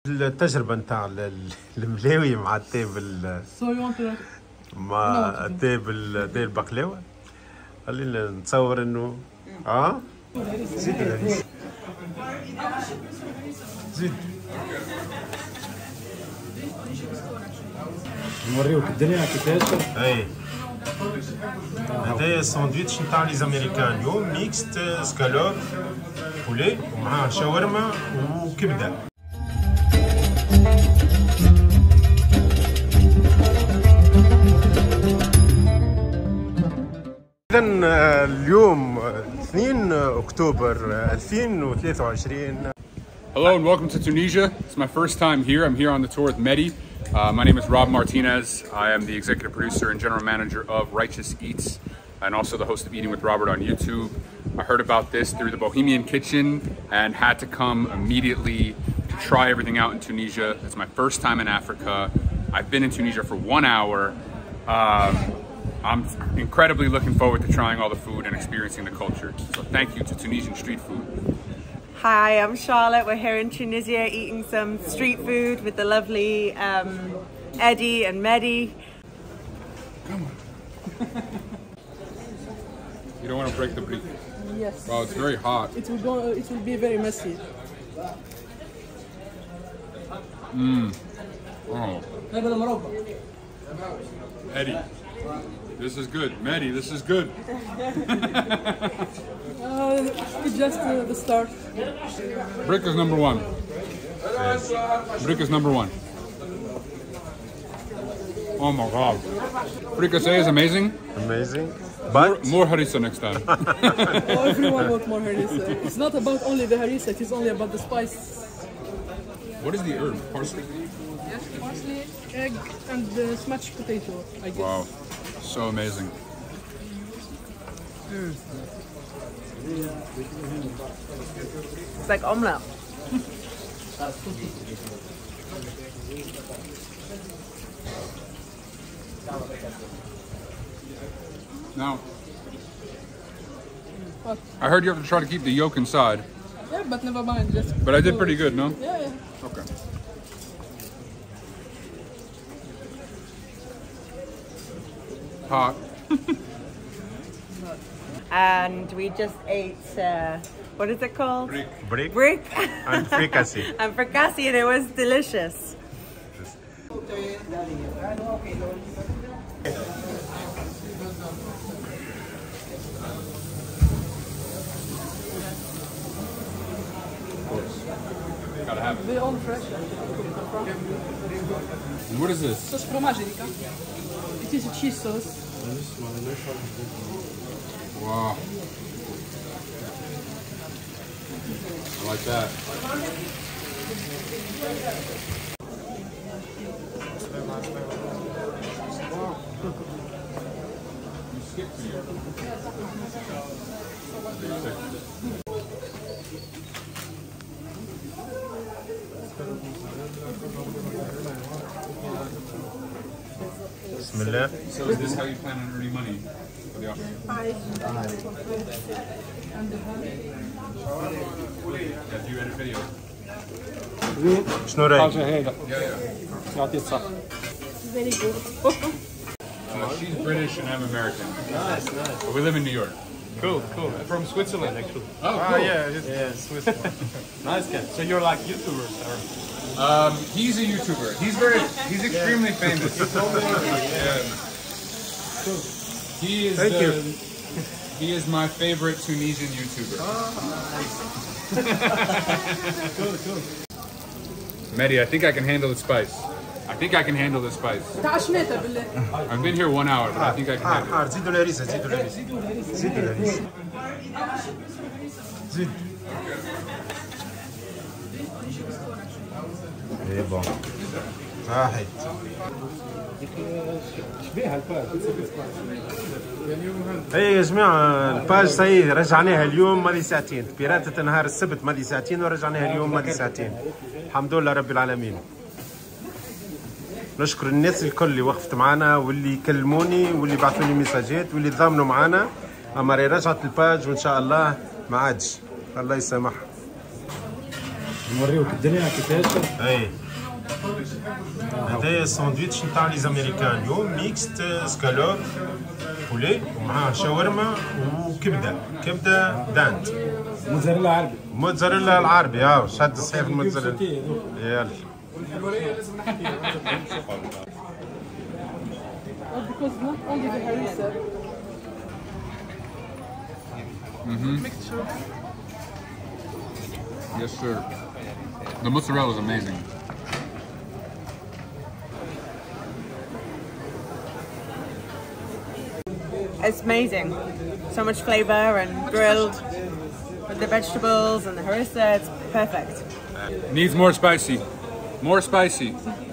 التجربة نتاع الملاوي مع التاي مع التاي البقلاوة. خلينا نتصور انه زيد الهريسة، زيد نوريوك الدنيا كيفاش. اي هذايا الساندويتش نتاع لي زاميريكان اليوم ميكست سكالوب بولي ومعاه شاورما وكبده. إذن اليوم 2 أكتوبر 2023. Hello and welcome to Tunisia. It's my first time here. I'm here on the tour with Mehdi. My name is Rob Martinez. I am the executive producer and general manager of Righteous Eats and also the host of Eating with Robert on YouTube. I heard about this through the Bohemian Kitchen and had to come immediately to try everything out in Tunisia. It's my first time in Africa. I've been in Tunisia for 1 hour. I'm incredibly looking forward to trying all the food and experiencing the culture. So thank you to Tunisian street food. Hi, I'm Charlotte. We're here in Tunisia eating some street food with the lovely Eddie and Mehdi. Come on. You don't want to break the brick. Yes. Wow, it's very hot. It will be very messy. Oh. Eddie, this is good. Mehdi, this is good. It's just the start. Brick is number one. Brick is number one. Oh my God. Fricassee is amazing. Amazing. But More harissa next time. Everyone wants more harissa. It's not about only the harissa, it is only about the spice. What is the herb? Parsley? Yes, parsley, egg, and smashed potato, I guess. Wow. So amazing. It's like omelette. Now, I heard you have to try to keep the yolk inside. Yeah, but never mind. Just But I did pretty good, no? Yeah. Okay. Hot. And we just ate, what is it called? brick Brick. and fricassee. And fricassee, and it was delicious. Gotta have it. They all fresh. And what is this? Sauce fromage, Erika. It is a cheese sauce. Wow. I like that. You skipped me. Bismillah. So is this how you plan on earning money for the auction? Yeah, do you edit video? شنو رايك؟ Yeah. Very good. She's British and I'm American. Nice. But we live in New York. Cool. From Switzerland, actually. Oh, cool. Yeah, Switzerland. Nice guy. So you're like YouTubers, or? He's a YouTuber. He's extremely famous. He is Thank you. He is my favorite Tunisian YouTuber. Cool. Mehdi, I think I can handle the spice. I've been here 1 hour, but I think I can handle it. حار زيدوا الهريسة، زيدوا الهريسة. زيد. ايه بون. صحيح. شبيها الباج. اي يا جماعة الباج صحيح رجعناها اليوم ماضي ساعتين، بيراتة نهار السبت ماضي ساعتين ورجعناها اليوم ماضي ساعتين. الحمد لله رب العالمين. نشكر الناس الكل اللي وقفت معنا واللي كلموني واللي بعثوا لي ميساجات واللي تضامنوا معنا. امري رجعت الباج وان شاء الله ما عادش الله يسامحها. نوريوك الدنيا كيفاش. اي هذايا الساندويتش نتاع لي زاميريكان اليوم ميكست سكالوب بولي ومعاه شاورما وكبده، كبده دانت موتزاريلا عربي. موتزاريلا العربي. شد صحيح الموتزاريلا. يلا Because not only the harissa. Yes, sir. The mozzarella is amazing. It's amazing. So much flavor and grilled with the vegetables and the harissa. It's perfect. Needs more spicy. More spicy.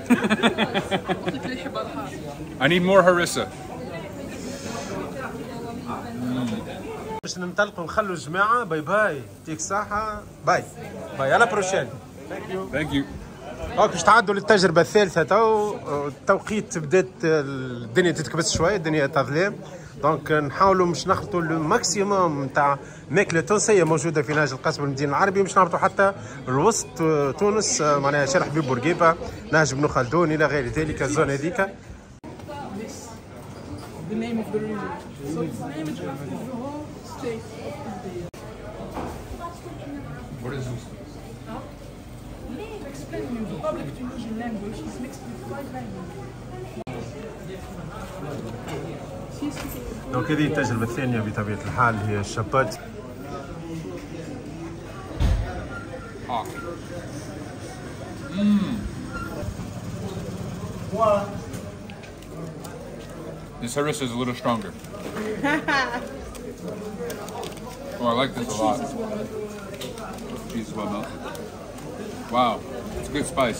I need more harissa. باش ننطلقوا نخلوا الجماعه. باي باي، يعطيك الصحه. باي باي، على بروشين. Thank you. باش تعدوا للتجربه الثالثه. تو التوقيت بدات الدنيا تتكبس شويه، الدنيا تظلم. دونك نحاولوا مش نخلطوا الماكسيموم نتاع ماكله تونسيه موجوده في نهج القصب المدينه العربي، مش نهبطوا حتى الوسط تونس، معناها شارع حبيب بورقيبه، نهج بن خلدون الى غير ذلك، الزون هذيك. The name of the region. So it's named after the whole state of India. What is this? To explain you, the public Tunisian language is mixed with 5 languages. دونك هذه التجربه الثانيه بطبيعه الحال هي الشابات. This harissa is a little stronger. Oh, I like this a lot. Cheese is well melted. Wow, it's good spice.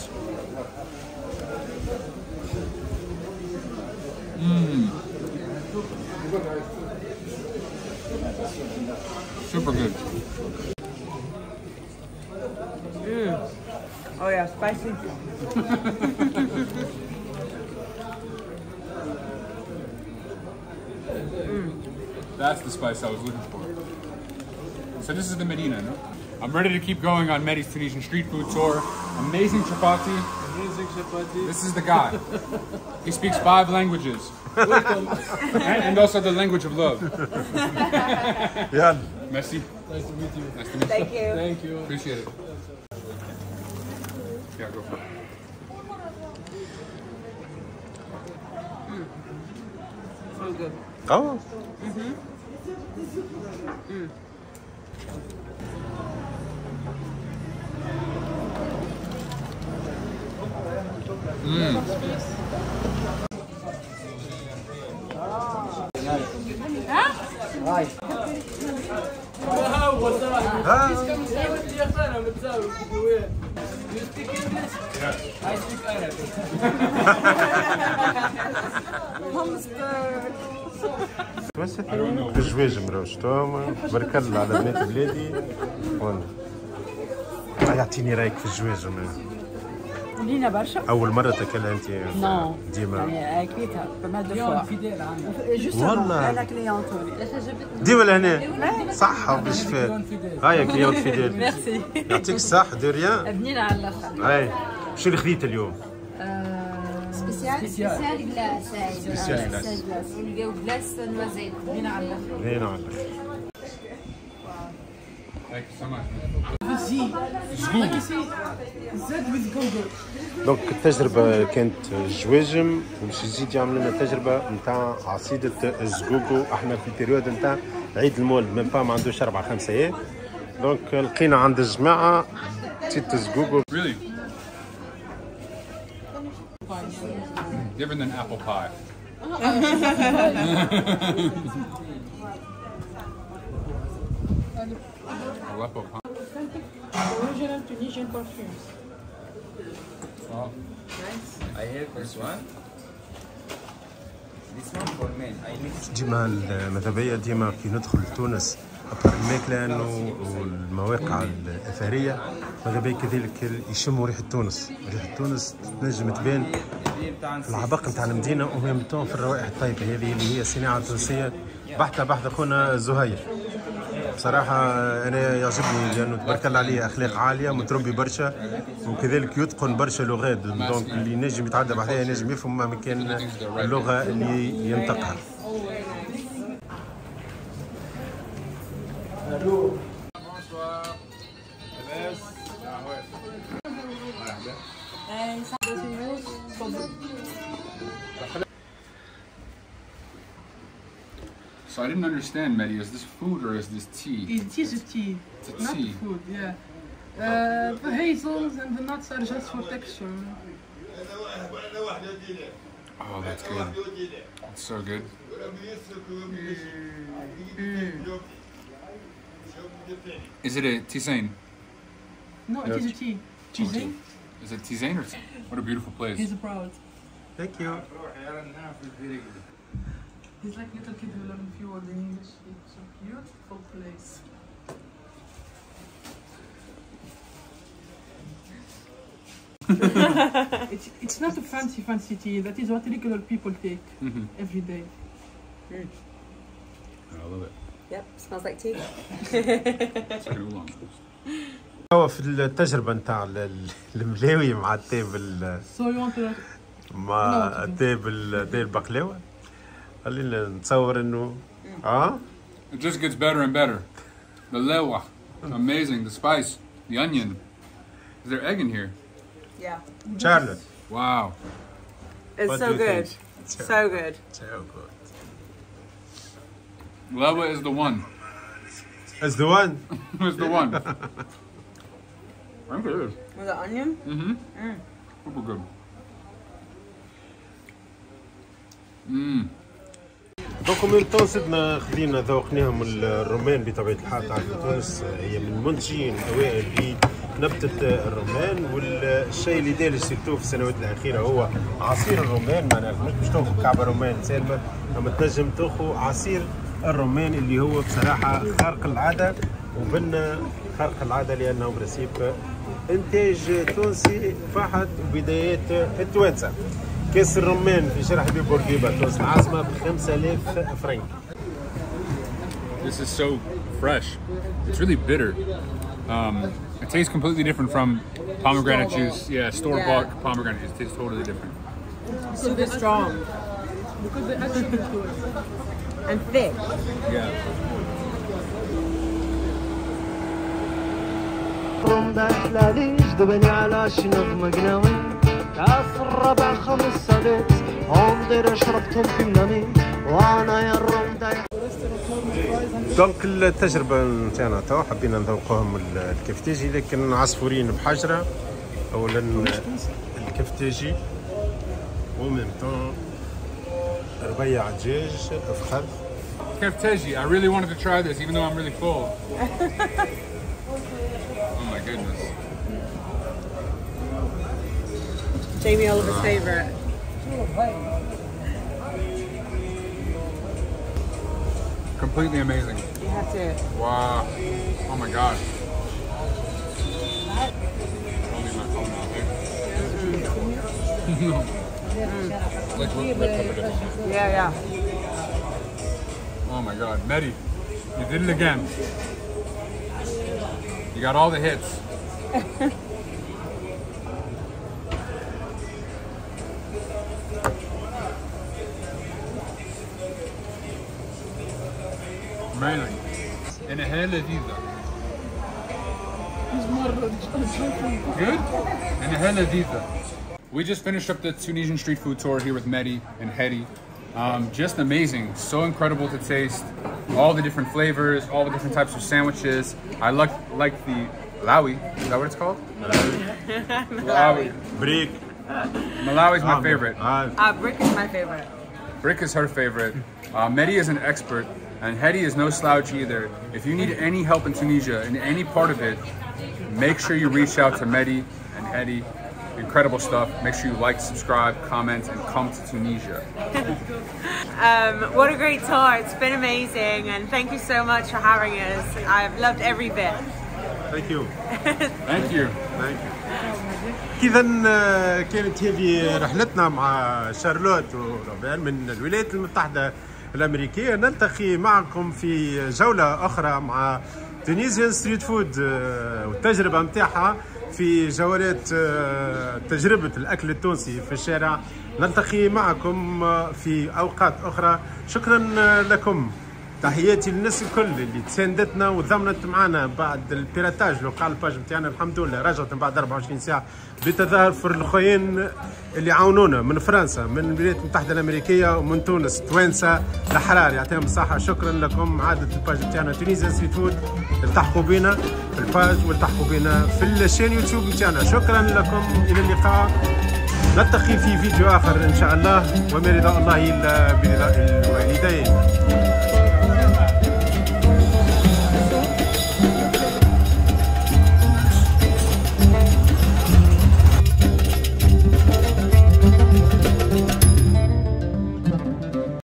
Super good. Oh yeah, spicy. That's the spice I was looking for. So this is the Medina, no? I'm ready to keep going on Medi's Tunisian street food tour. Amazing chapati. Amazing chapati. This is the guy. He speaks 5 languages. and also the language of love. يلا. Merci. Nice to meet you. Nice to meet you. Thank you. Thank you. Appreciate it. Yeah, go for it. So good. اه في الجواج مروشتهم. تبارك الله على بنات بلادي. يعطيني رايك في الجواج. لينا برشا. اول مره تاكلها انت؟ نو ديما يعني اكلتها بما دو فوا والله انا كليونت ديما لهنا. صحه وبالشفاء. هاي كليونت فيديل. ميرسي. يعطيك الصحه. دو ريان. بنينا على الاخر. هاي شو اللي خذيت اليوم؟ سبيسيال جلاس. سبيسيال جلاس. نلقاو جلاس نوازيت. بنينا على الاخر. هنا على الاخر. Thank you so much. Like you see, Z with Google. دونك التجربه كانت جواجم، ومش يزيد يعمل لنا تجربه نتاع عصيده الزقوقو. احنا في البيريود نتاع عيد المولد، ميم با ما عندوش 4-5 ايام. دونك لقينا عند الجماعه عصيده الزقوقو. Really? Different than apple pie. Aleppo pie. Original Tunisian perfumes. Wow. I have this one. This one for men. I mix. ديما ماذا بيا ديما كي ندخل لتونس أبر الماكلة والمواقع الأثرية، ماذا بيا كذلك يشموا ريحة تونس. ريحة تونس تنجم تبان في العبق نتاع المدينة، وميم طون في الروائح الطيبة هذه اللي هي صناعة تونسية بحتة بحث أخونا زهير. بصراحة أنا يعجبني لأنه تبارك الله عليه أخلاق عالية، متربي برشا، وكذلك يتقن برشا لغات، دونك اللي ينجم يتعدى بعدها ينجم يفهم مهما كان اللغة اللي ينطقها. So I didn't understand, Mehdi, is this food or is this tea? It is a tea, It's a not tea. food, yeah. The hazels and the nuts are just for texture. Oh, that's good. It's so good. Is it a tisane? No, it is a tea. Tisane. Is it tisane or what a beautiful place. He's proud. Thank you. He's like little kid who learned a few words in English. It's a beautiful place. It's not a fancy tea. That is what regular people take every day. I love it. Yep, smells like tea. It's like an oolong. هو في التجربة نتاع الملاوي مع التاي So you want to... مع التاي البقلاوة، خلينا نتصور إنه It just gets better and better. The lewa, amazing. The spice, the onion. Is there egg in here? Yeah. Charlotte. Wow. It's What so do you good. think? So good. So good. Lewa is the one. It's the one. It's the one. I think it is. With the onion? Super good. دونك من طون زدنا خذينا ذوقناهم الرمان بطبيعة الحال تعرف تونس هي من المنتجين الأوائل لنبتة الرمان، والشيء اللي دار سيرتو في السنوات الأخيرة هو عصير الرمان. معناها مش باش تاخذ كعبة رمان سالمة، أما تنجم تاخذ عصير الرمان اللي هو بصراحة خارق العادة، وبنا خارق العادة لأنه برسيب إنتاج تونسي فحت بدايات التوانسة. كاس الرمان في شارع حبيب بورقيبة تونس العاصمة ب 5000 فرنك. This is so fresh. It's really bitter. It tastes completely different from pomegranate juice. Yeah, store-bought pomegranate juice. It tastes totally different. Super strong. Because they add sugar to it. And thick. Yeah. كاس الربع 5 لتر عمري شربتهم في منامي وانا يا الرمدة. دونك التجربة نتاعنا تو حبينا نذوقوهم الكفتاجي، لكن عصفورين بحجرة. أولا الكفتاجي وميم طون ربيع دجاج فخذ. Kefteji, I really wanted to try this even though I'm really full. Oh my goodness. Jamie Oliver's favourite. Completely amazing. You have to. Wow. Oh my god. I'll leave my phone out there. Like red pepper dip. Yeah. Oh my god. Mehdi, you did it again. You got all the hits. Amazing. And a hell lezeza. Good? And a hell lezeza. We just finished up the Tunisian street food tour here with Mehdi and Hedi. Just amazing, so incredible to taste. All the different flavors, all the different types of sandwiches. I like the Malawi. Is that what it's called? Malawi. بريك. Malawi is my favorite. Brick is my favorite. Brick is her favorite. Mehdi is an expert, and Hedi is no slouch either. If you need any help in Tunisia, in any part of it, make sure you reach out to Mehdi and Hedi. Incredible stuff. Make sure you like, subscribe, comment, and come to Tunisia. What a great tour. It's been amazing, and thank you so much for having us. I've loved every bit. Thank you. Thank you. Thank you. إذا كانت هذه رحلتنا مع شارلوت وروبير من الولايات المتحدة الأمريكية. نلتقي معكم في جولة أخرى مع تونيزيان ستريت فود والتجربة متاعها في جولات تجربة الأكل التونسي في الشارع. نلتقي معكم في أوقات أخرى. شكرا لكم. تحياتي للناس الكل اللي تساندتنا وضمنت معنا بعد البيراتاج اللي وقع الباج نتاعنا. الحمد لله رجعت من بعد 24 ساعه بتظاهر الاخوين اللي عاونونا من فرنسا، من الولايات المتحده الامريكيه ومن تونس، توانسه الاحرار يعطيهم الصحه. شكرا لكم. عادة الباج نتاعنا تونيزيان ستريت فود. التحقوا بنا في الباج والتحقوا بنا في الشين يوتيوب نتاعنا. شكرا لكم. الى اللقاء. نلتقي في فيديو اخر ان شاء الله، وما رضا الله الا برضا الوالدين.